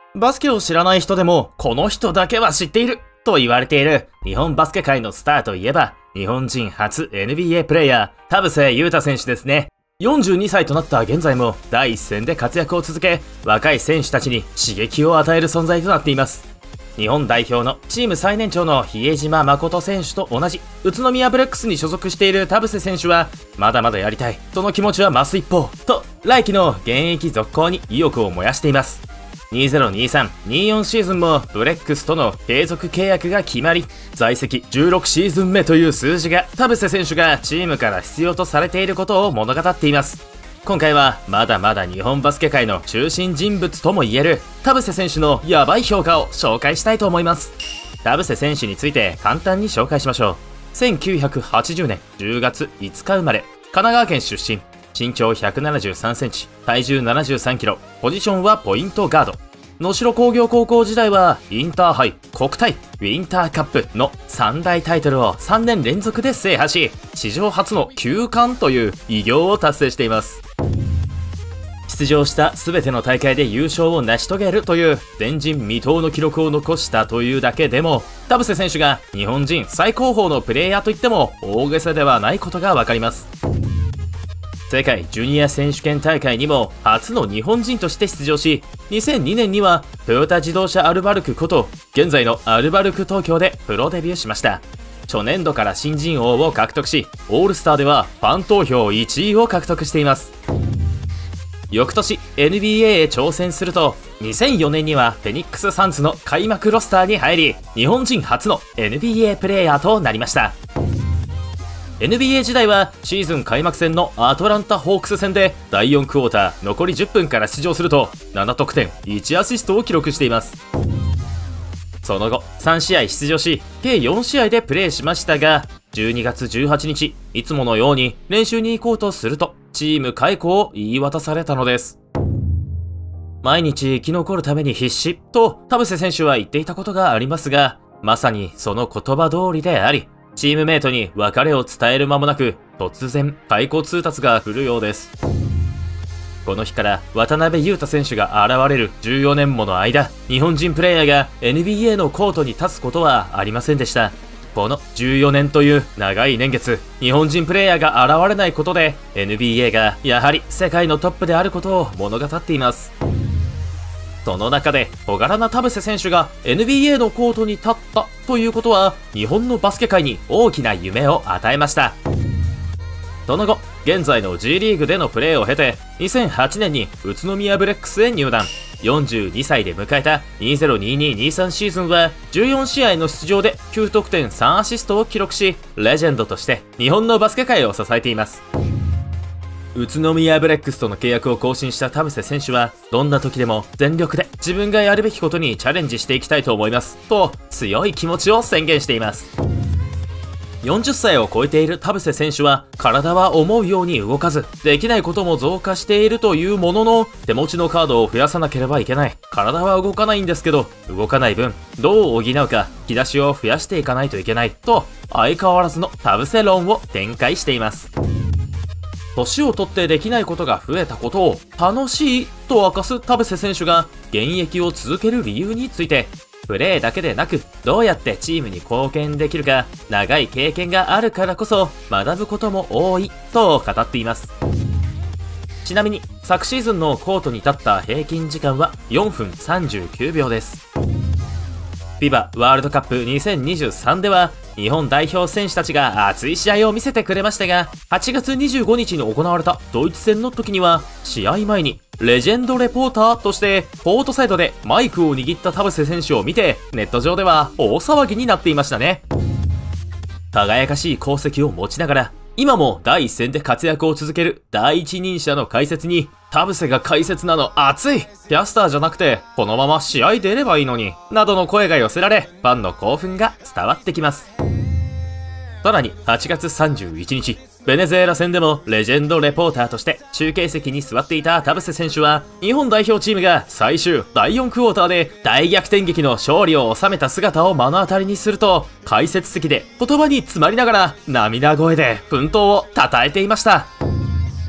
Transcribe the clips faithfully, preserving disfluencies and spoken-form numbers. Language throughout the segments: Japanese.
バスケを知らない人でも、この人だけは知っていると言われている日本バスケ界のスターといえば、日本人初 エヌビーエー プレイヤー、田臥勇太選手ですね。よんじゅうにさいとなった現在も第一線で活躍を続け、若い選手たちに刺激を与える存在となっています。日本代表のチーム最年長の比江島誠選手と同じ宇都宮ブレックスに所属している田臥選手は、まだまだやりたい、その気持ちは増す一方と、来季の現役続行に意欲を燃やしています。にせんにじゅうさん、にじゅうよんシーズンもブレックスとの継続契約が決まり、在籍じゅうろくシーズン目という数字が田臥選手がチームから必要とされていることを物語っています。今回はまだまだ日本バスケ界の中心人物ともいえる田臥選手のヤバい評価を紹介したいと思います。田臥選手について簡単に紹介しましょう。せんきゅうひゃくはちじゅうねんじゅうがついつか生まれ、神奈川県出身、身長ひゃくななじゅうさんセンチ、体重ななじゅうさんキロ、ポジションはポイントガード。能代工業高校時代はインターハイ、国体、ウィンターカップのさん大タイトルをさんねん連続で制覇し、史上初のきゅう冠という偉業を達成しています。出場した全ての大会で優勝を成し遂げるという前人未到の記録を残したというだけでも、田臥選手が日本人最高峰のプレイヤーといっても大げさではないことがわかります。世界ジュニア選手権大会にも初の日本人として出場し、にせんにねんにはトヨタ自動車アルバルクこと現在のアルバルク東京でプロデビューしました。初年度から新人王を獲得し、オールスターではファン投票いちいを獲得しています。翌年 エヌビーエー へ挑戦すると、にせんよねんにはフェニックスサンズの開幕ロスターに入り、日本人初の エヌビーエー プレイヤーとなりました。エヌビーエー 時代はシーズン開幕戦のアトランタホークス戦でだいよんクォーター残りじゅっぷんから出場するとななとくてんいちアシストを記録しています。その後さんしあい出場し、計よんしあいでプレーしましたが、じゅうにがつじゅうはちにち、いつものように練習に行こうとするとチーム解雇を言い渡されたのです。毎日生き残るために必死と田臥選手は言っていたことがありますが、まさにその言葉通りであり、チームメイトに別れを伝える間もなく突然解雇通達が来るようです。この日から渡邊雄太選手が現れるじゅうよねんもの間、日本人プレイヤーが エヌビーエー のコートに立つことはありませんでした。このじゅうよねんという長い年月、日本人プレイヤーが現れないことで エヌビーエー がやはり世界のトップであることを物語っています。その中で小柄な田臥選手が エヌビーエー のコートに立ったということは、日本のバスケ界に大きな夢を与えました。その後現在の G リーグでのプレーを経て、にせんはちねんに宇都宮ブレックスへ入団。よんじゅうにさいで迎えたにせんにじゅうに にじゅうさんシーズンはじゅうよんしあいの出場できゅうとくてんさんアシストを記録し、レジェンドとして日本のバスケ界を支えています。宇都宮ブレックスとの契約を更新した田臥選手は、どんな時でも全力で自分がやるべきことにチャレンジしていきたいと思いますと強い気持ちを宣言しています。よんじゅっさいを超えている田臥選手は、体は思うように動かずできないことも増加しているというものの、手持ちのカードを増やさなければいけない、体は動かないんですけど動かない分どう補うか、引き出しを増やしていかないといけないと相変わらずの田臥論を展開しています。年を取ってできないことが増えたことを楽しいと明かす田臥選手が現役を続ける理由について、プレーだけでなくどうやってチームに貢献できるか、長い経験があるからこそ学ぶことも多いと語っています。ちなみに昨シーズンのコートに立った平均時間はよんぷんさんじゅうきゅうびょうです。フィバ ワールドカップにせんにじゅうさんでは日本代表選手たちが熱い試合を見せてくれましたが、はちがつにじゅうごにちに行われたドイツ戦の時には試合前にレジェンドレポーターとしてコートサイドでマイクを握った田臥選手を見て、ネット上では大騒ぎになっていましたね。輝かしい功績を持ちながら今も第一線で活躍を続ける第一人者の解説に、田臥が解説なの熱い、キャスターじゃなくてこのまま試合出ればいいのになどの声が寄せられ、ファンの興奮が伝わってきます。さらにはちがつさんじゅういちにち、ベネズエラ戦でもレジェンドレポーターとして中継席に座っていた田臥選手は、日本代表チームが最終だいよんクォーターで大逆転劇の勝利を収めた姿を目の当たりにすると、解説席で言葉に詰まりながら涙声で奮闘を称えていました。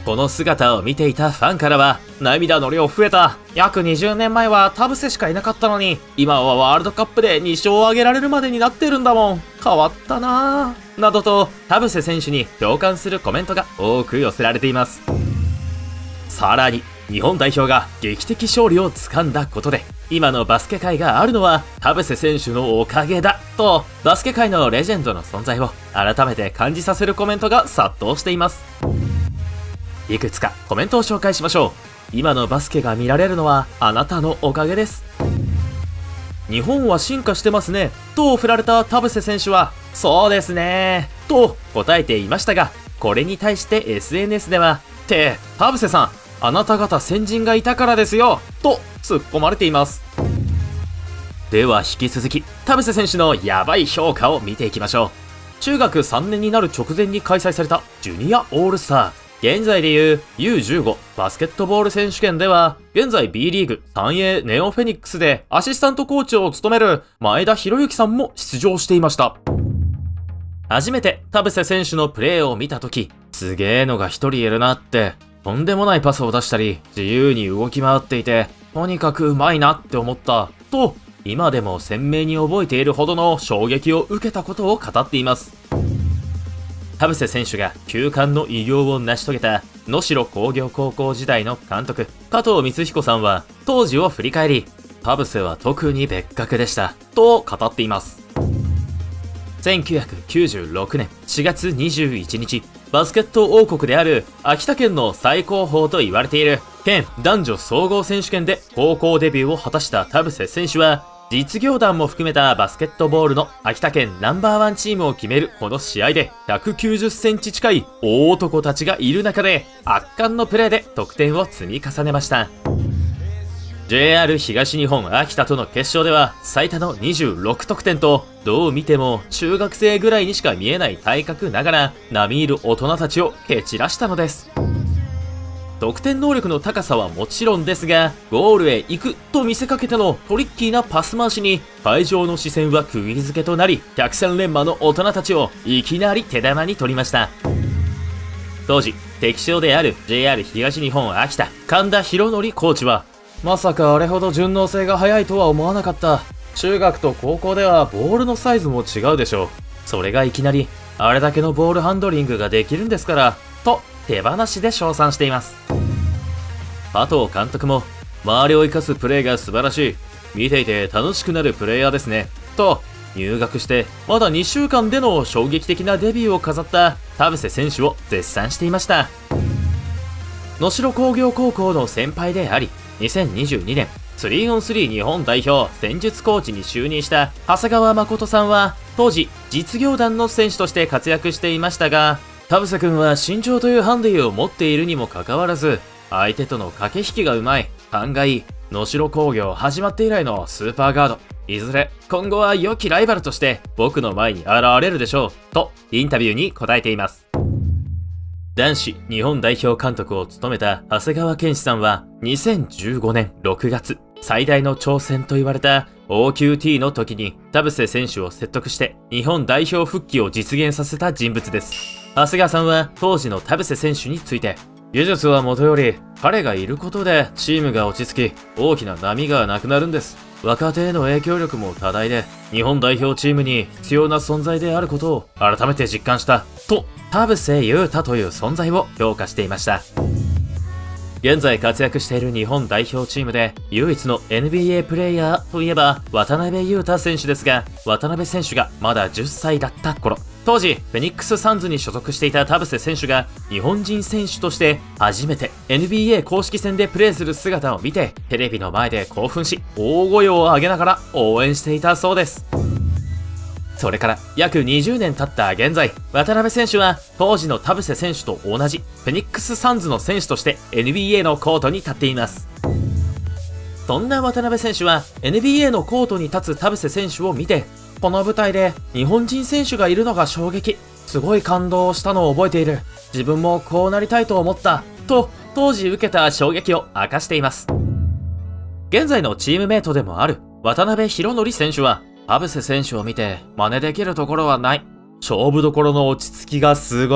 この姿を見ていたファンからは、涙の量増えた。約にじゅうねんまえは田臥しかいなかったのに、今はワールドカップでに勝を挙げられるまでになってるんだもん。変わったなぁ。などと、田臥選手に共感するコメントが多く寄せられています。さらに、日本代表が劇的勝利をつかんだことで、今のバスケ界があるのは田臥選手のおかげだと、バスケ界のレジェンドの存在を改めて感じさせるコメントが殺到しています。いくつかコメントを紹介しましょう。今のバスケが見られるのはあなたのおかげです。日本は進化してますねと振られた田臥選手は、そうですねと答えていましたが、これに対して エスエヌエス では、って田臥さん、あなた方先人がいたからですよと突っ込まれています。では引き続き田臥選手のヤバい評価を見ていきましょう。中学さんねんになる直前に開催されたジュニアオールスター、現在でいう ユーじゅうご バスケットボール選手権では、現在 B リーグ スリーエー ネオフェニックスでアシスタントコーチを務める前田博之さんも出場していました。初めて田臥選手のプレーを見たとき、すげえのが一人いるなって、とんでもないパスを出したり、自由に動き回っていて、とにかくうまいなって思った、と、今でも鮮明に覚えているほどの衝撃を受けたことを語っています。田臥選手が球界の偉業を成し遂げた能代工業高校時代の監督、加藤光彦さんは当時を振り返り、田臥は特に別格でした、と語っています。せんきゅうひゃくきゅうじゅうろくねんしがつにじゅういちにち、バスケット王国である秋田県の最高峰と言われている県男女総合選手権で高校デビューを果たした田臥選手は、実業団も含めたバスケットボールの秋田県ナンバーワンチームを決めるこの試合でひゃくきゅうじゅっセンチ近い大男たちがいる中で圧巻のプレーで得点を積み重ねました。ジェイアール 東日本秋田との決勝では最多のにじゅうろくとくてんと、どう見ても中学生ぐらいにしか見えない体格ながら並みいる大人たちを蹴散らしたのです。得点能力の高さはもちろんですが、ゴールへ行くと見せかけてのトリッキーなパス回しに会場の視線は釘付けとなり、百戦錬磨の大人たちをいきなり手玉に取りました。当時敵将である ジェイアール 東日本秋田神田博則コーチは、まさかあれほど順応性が速いとは思わなかった。中学と高校ではボールのサイズも違うでしょう。それがいきなりあれだけのボールハンドリングができるんですからと手放しで称賛しています。加藤監督も、周りを生かすプレーが素晴らしい、見ていて楽しくなるプレイヤーですねと、入学してまだにしゅうかんでの衝撃的なデビューを飾った田臥選手を絶賛していました。能代工業高校の先輩であり、にせんにじゅうにねん スリーオンスリー 日本代表戦術コーチに就任した長谷川誠さんは、当時実業団の選手として活躍していましたが、田臥君は身長というハンディを持っているにもかかわらず、相手との駆け引きがうまい、勘がいい、能代工業始まって以来のスーパーガード、いずれ今後は良きライバルとして僕の前に現れるでしょうとインタビューに答えています。男子日本代表監督を務めた長谷川健志さんは、にせんじゅうごねんろくがつ、最大の挑戦と言われた オーキューティー の時に田臥選手を説得して日本代表復帰を実現させた人物です。長谷川さんは当時の田臥選手について、技術はもとより彼がいることでチームが落ち着き、大きな波がなくなるんです。若手への影響力も多大で、日本代表チームに必要な存在であることを改めて実感したと、田臥勇太という存在を評価していました。現在活躍している日本代表チームで唯一の エヌビーエー プレイヤーといえば渡邊雄太選手ですが、渡邊選手がまだじゅっさいだった頃、当時フェニックスサンズに所属していた田臥選手が日本人選手として初めて エヌビーエー 公式戦でプレーする姿を見て、テレビの前で興奮し大声を上げながら応援していたそうです。それから約にじゅうねん経った現在、渡邊選手は当時の田臥選手と同じフェニックスサンズの選手として エヌビーエー のコートに立っています。そんな渡邊選手は エヌビーエー のコートに立つ田臥選手を見て、この舞台で日本人選手がいるのが衝撃、すごい感動したのを覚えている、自分もこうなりたいと思ったと当時受けた衝撃を明かしています。現在のチームメイトでもある渡辺博則選手は、田臥選手を見て真似できるところはない、勝負どころの落ち着きがすごい、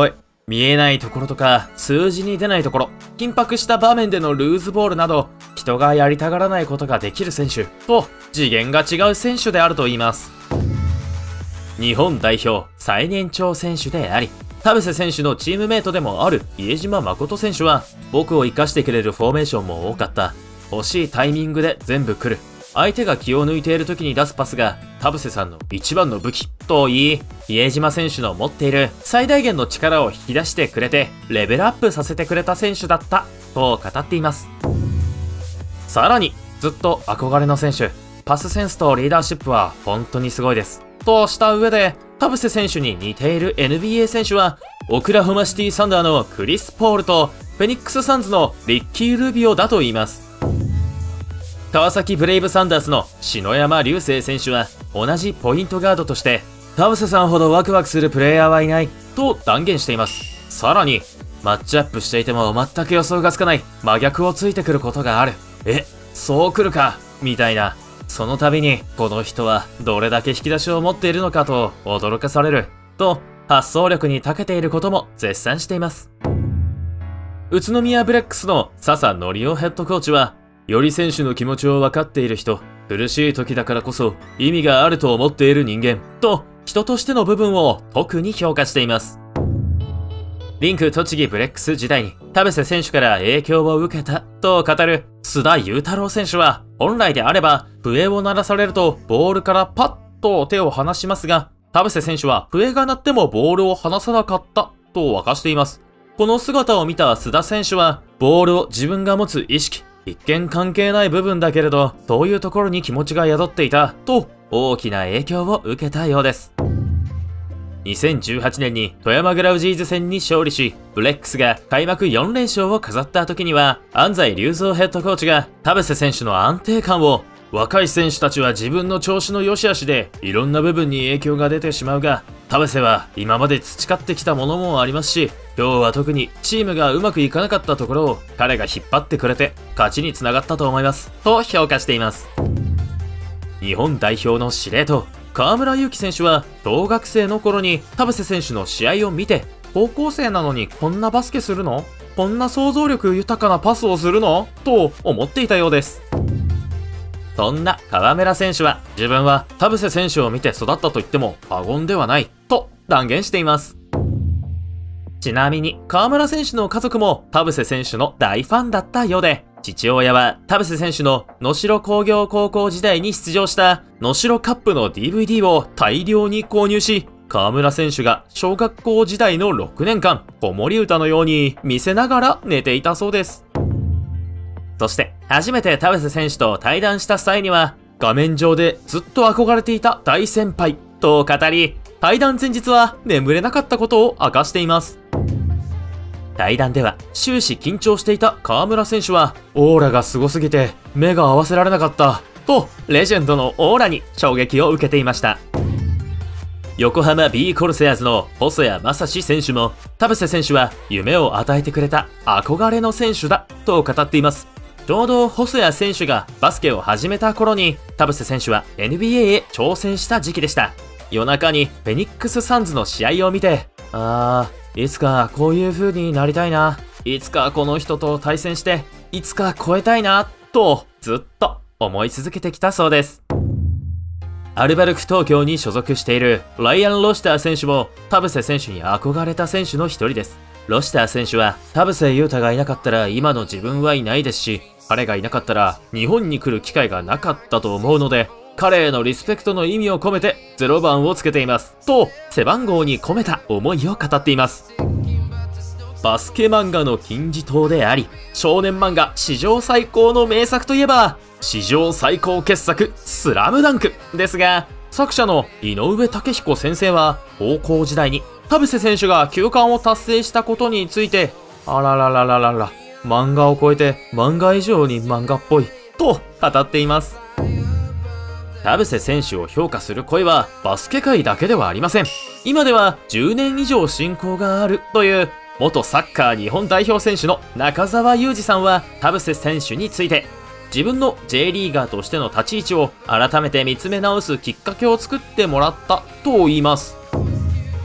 見えないところとか、数字に出ないところ、緊迫した場面でのルーズボールなど、人がやりたがらないことができる選手と、次元が違う選手であると言います。日本代表最年長選手であり、田臥選手のチームメイトでもある家島誠選手は、僕を生かしてくれるフォーメーションも多かった。欲しいタイミングで全部来る。相手が気を抜いている時に出すパスが田臥さんの一番の武器と言い、家島選手の持っている最大限の力を引き出してくれて、レベルアップさせてくれた選手だったと語っています。さらに、ずっと憧れの選手、パスセンスとリーダーシップは本当にすごいです。とした上で、田臥選手に似ている エヌビーエー 選手は、オクラホマシティサンダーのクリス・ポールと、フェニックス・サンズのリッキー・ルビオだと言います。川崎ブレイブサンダースの篠山竜星選手は、同じポイントガードとして、田臥さんほどワクワクするプレイヤーはいないと断言しています。さらに、マッチアップしていても全く予想がつかない真逆をついてくることがある。え、そう来るかみたいな。その度に、この人はどれだけ引き出しを持っているのかと驚かされる。と、発想力に長けていることも絶賛しています。宇都宮ブレックスの笹則夫ヘッドコーチは、より選手の気持ちを分かっている人、苦しい時だからこそ意味があると思っている人間と、人としての部分を特に評価しています。リンク栃木ブレックス時代に田臥選手から影響を受けたと語る須田雄太郎選手は、本来であれば笛を鳴らされるとボールからパッと手を離しますが、田臥選手は笛が鳴ってもボールを離さなかったと明かしています。この姿を見た須田選手は、ボールを自分が持つ意識、一見関係ない部分だけれど、そういうところに気持ちが宿っていたと大きな影響を受けたようです。にせんじゅうはちねんに富山グラウジーズ戦に勝利し、ブレックスが開幕よん連勝を飾った時には、安西隆三ヘッドコーチが田臥選手の安定感を、若い選手たちは自分の調子の良し悪しでいろんな部分に影響が出てしまうが、田臥は今まで培ってきたものもありますし、今日は特にチームがうまくいかなかったところを彼が引っ張ってくれて勝ちにつながったと思いますと評価しています。日本代表の司令塔河村勇輝選手は、小学生の頃に田臥選手の試合を見て、高校生なのにこんなバスケするの？こんな想像力豊かなパスをするの？と思っていたようです。そんな河村選手は、自分は田臥選手を見て育ったと言っても過言ではないと断言しています。ちなみに河村選手の家族も田臥選手の大ファンだったようで、父親は田臥選手の能代工業高校時代に出場した能代カップの ディーブイディー を大量に購入し、河村選手が小学校時代のろくねんかん、子守歌のように見せながら寝ていたそうです。そして初めて田臥選手と対談した際には、画面上でずっと憧れていた大先輩と語り、対談前日は眠れなかったことを明かしています。対談では終始緊張していた河村選手は、オーラがすごすぎて目が合わせられなかったと、レジェンドのオーラに衝撃を受けていました。横浜 B コルセアーズの細谷正志選手も、田臥選手は夢を与えてくれた憧れの選手だと語っています。ちょうど細谷選手がバスケを始めた頃に、田臥選手は エヌビーエー へ挑戦した時期でした。夜中にフェニックスサンズの試合を見て、あー、いつかこういう風になりたいな、いつかこの人と対戦していつか超えたいなとずっと思い続けてきたそうです。アルバルク東京に所属しているライアン・ロシター選手も田臥選手に憧れた選手の一人です。ロシター選手は、田臥勇太がいなかったら今の自分はいないですし、彼がいなかったら日本に来る機会がなかったと思うので、彼へのリスペクトの意味を込めてゼロばんをつけていますと、背番号に込めた思いを語っています。バスケ漫画の金字塔であり、少年漫画史上最高の名作といえば、史上最高傑作スラムダンクですが、作者の井上武彦先生は高校時代に田臥選手が休刊を達成したことについて、あらららららら、漫画を超えて漫画以上に漫画っぽいと語っています。田臥選手を評価する声はバスケ界だけではありません。今ではじゅうねん以上親交があるという元サッカー日本代表選手の中澤佑二さんは、田臥選手について、自分の J リーガーとしての立ち位置を改めて見つめ直すきっかけを作ってもらったと言います。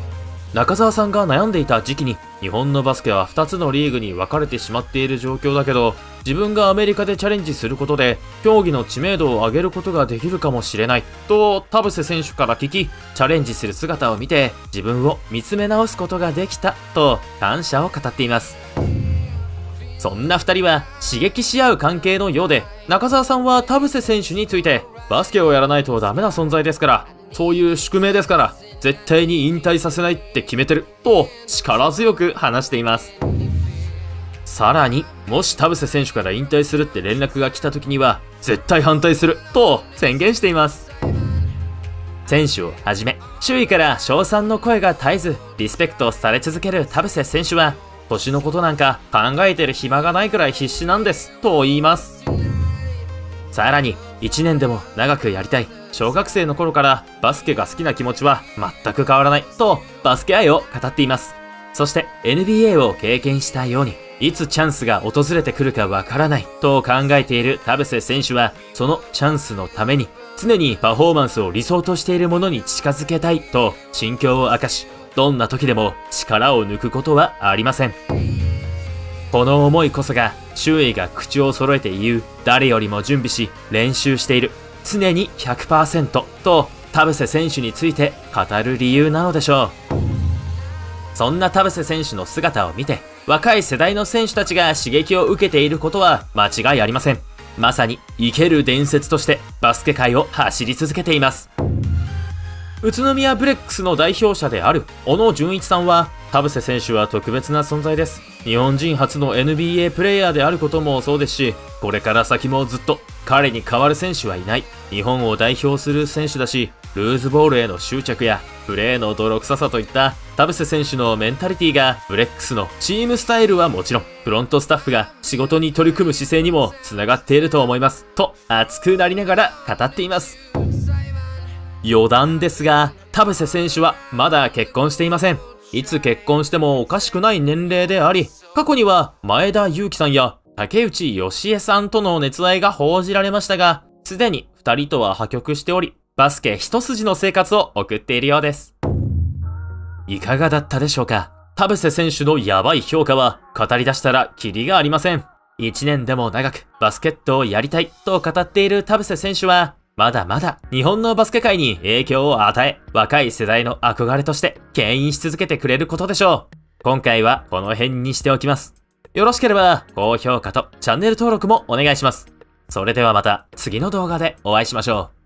中澤さんが悩んでいた時期に、日本のバスケはふたつのリーグに分かれてしまっている状況だけど、自分がアメリカでチャレンジすることで、競技の知名度を上げることができるかもしれない、と田臥選手から聞き、チャレンジする姿を見て、自分を見つめ直すことができた、と感謝を語っています。そんなふたりは刺激し合う関係のようで、中澤さんは田臥選手について、バスケをやらないとダメな存在ですから、そういう宿命ですから、絶対に引退させないって決めてる、と力強く話しています。さらに、もし田臥選手から引退するって連絡が来た時には、絶対反対する、と宣言しています。選手をはじめ、周囲から称賛の声が絶えず、リスペクトされ続ける田臥選手は、年のことなんか考えてる暇がないくらい必死なんです、と言います。さらに、いちねんでも長くやりたい。小学生の頃からバスケが好きな気持ちは全く変わらない、とバスケ愛を語っています。そして エヌビーエー を経験したように、いつチャンスが訪れてくるかわからないと考えている田臥選手は、そのチャンスのために常にパフォーマンスを理想としているものに近づけたいと心境を明かし、どんな時でも力を抜くことはありません。この思いこそが周囲が口を揃えて言う、誰よりも準備し練習している、常に ひゃくパーセント と田臥選手について語る理由なのでしょう。そんな田臥選手の姿を見て、若い世代の選手たちが刺激を受けていることは間違いありません。まさに生ける伝説としてバスケ界を走り続けています。宇都宮ブレックスの代表者である小野純一さんは、田臥選手は特別な存在です。日本人初の エヌビーエー プレイヤーであることもそうですし、これから先もずっと彼に代わる選手はいない。日本を代表する選手だし、ルーズボールへの執着やプレーの泥臭さといった田臥選手のメンタリティが、ブレックスのチームスタイルはもちろん、フロントスタッフが仕事に取り組む姿勢にも繋がっていると思います。と熱くなりながら語っています。余談ですが、田臥選手はまだ結婚していません。いつ結婚してもおかしくない年齢であり、過去には前田裕貴さんや竹内義恵さんとの熱愛が報じられましたが、すでにふたりとは破局しており、バスケ一筋の生活を送っているようです。いかがだったでしょうか。田臥選手のヤバい評価は語り出したらキリがありません。いちねんでも長くバスケットをやりたいと語っている田臥選手は、まだまだ日本のバスケ界に影響を与え、若い世代の憧れとして牽引し続けてくれることでしょう。今回はこの辺にしておきます。よろしければ高評価とチャンネル登録もお願いします。それではまた次の動画でお会いしましょう。